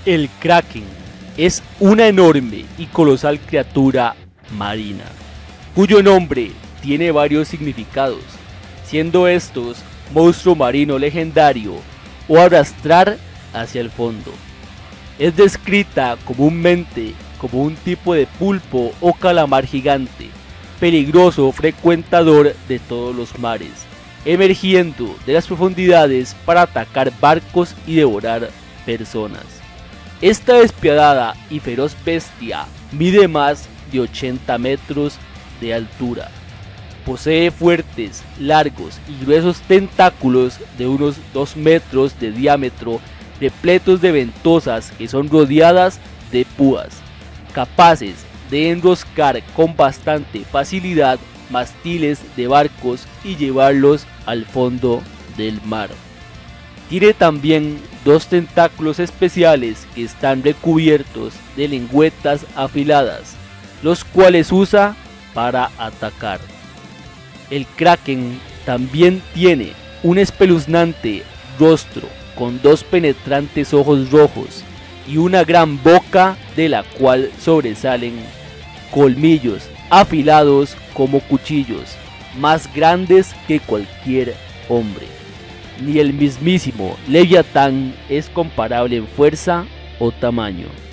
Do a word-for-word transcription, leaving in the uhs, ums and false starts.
El Kraken es una enorme y colosal criatura marina, cuyo nombre tiene varios significados, siendo estos monstruo marino legendario o arrastrar hacia el fondo. Es descrita comúnmente como un tipo de pulpo o calamar gigante, peligroso frecuentador de todos los mares, emergiendo de las profundidades para atacar barcos y devorar personas. Esta despiadada y feroz bestia mide más de ochenta metros de altura. Posee fuertes, largos y gruesos tentáculos de unos dos metros de diámetro, repletos de ventosas que son rodeadas de púas, capaces de enroscar con bastante facilidad mástiles de barcos y llevarlos al fondo del mar. Tiene también dos tentáculos especiales que están recubiertos de lengüetas afiladas, los cuales usa para atacar. El Kraken también tiene un espeluznante rostro con dos penetrantes ojos rojos y una gran boca de la cual sobresalen colmillos afilados como cuchillos, más grandes que cualquier hombre. Ni el mismísimo Leviatán es comparable en fuerza o tamaño.